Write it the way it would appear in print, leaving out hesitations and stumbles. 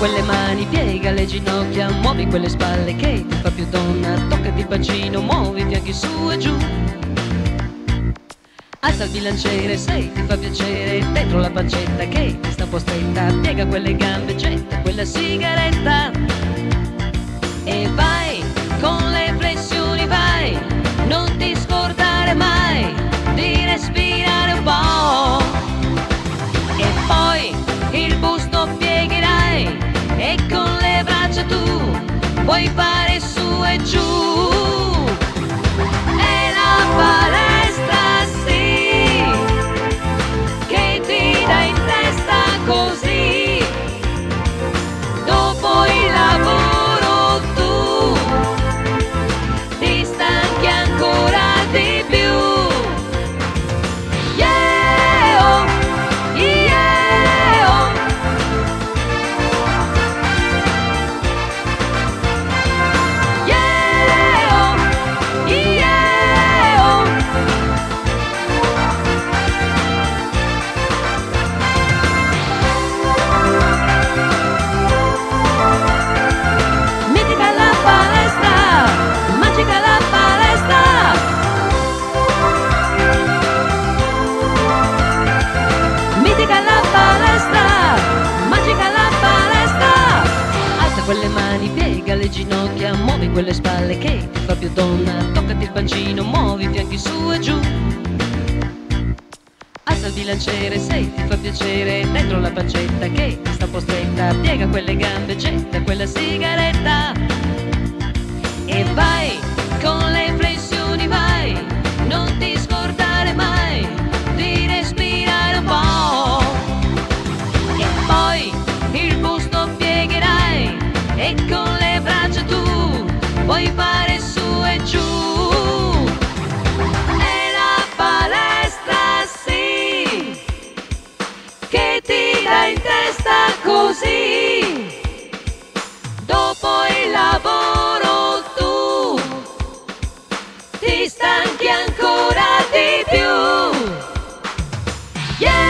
quelle mani, piega le ginocchia, muovi quelle spalle che ti fa più donna, toccati il bacino, muovi i fianchi su e giù. Alza il bilanciere se ti fa piacere, dentro la pancetta che ti sta un po' stretta, piega quelle gambe, getta quella sigaretta e vai con le flessioni, vai, non ti scordare mai di respirare un po'. E poi il busto piegherai e con le braccia tu puoi fare su e giù. È la palestra, sì, che ti dà in testa così. Dopo il lavoro tu ti stanchi ancora di più. Quelle mani, piega le ginocchia, muovi quelle spalle che ti fa più donna, toccati il bacino, muovi i fianchi su e giù. Alza il bilanciere se ti fa piacere, dentro la pancetta che ti sta un po' stretta, piega quelle gambe, getta quella sigaretta e vai con le flessioni, vai, non ti scordare mai di respirare un po'. E poi il busto piegherai e con le braccia tu puoi fare su e giù. È la palestra, sì, che ti dà in testa così. Dopo il lavoro tu ti stanchi ancora di più. Yeah!